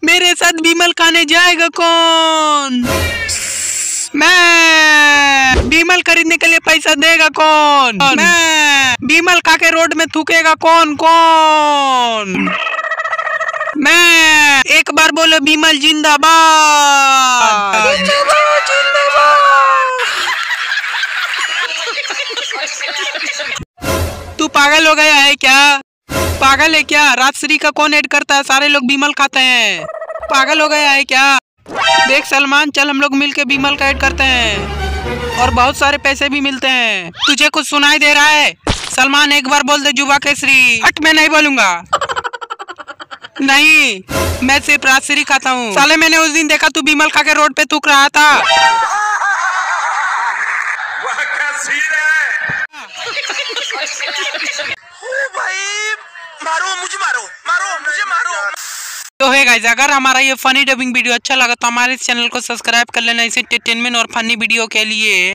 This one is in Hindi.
मेरे साथ बीमल खाने जाएगा कौन? मैं। बीमल खरीदने के लिए पैसा देगा कौन? मैं। बीमल खा के रोड में थूकेगा कौन? मैं। एक बार बोलो बीमल जिंदाबाद। तू पागल हो गया है क्या? पागल है क्या? राजश्री का कौन ऐड करता है? सारे लोग बीमल खाते हैं। पागल हो गया है क्या? देख सलमान, चल हम लोग मिलके बीमल का ऐड करते हैं और बहुत सारे पैसे भी मिलते हैं। तुझे कुछ सुनाई दे रहा है? सलमान एक बार बोल दे जुबा केसरी। हट, मैं नहीं बोलूंगा। नहीं, मैं सिर्फ राजश्री खाता हूँ। साले मैंने उस दिन देखा तू बीमल खा के रोड पे थूक रहा था। वह क्या सीन है? भाई मारो मुझे, मारो मुझे, मारो। तो है गाइस, अगर हमारा ये फनी डबिंग वीडियो अच्छा लगा तो हमारे इस चैनल को सब्सक्राइब कर लेना इसे एंटरटेनमेंट और फनी वीडियो के लिए।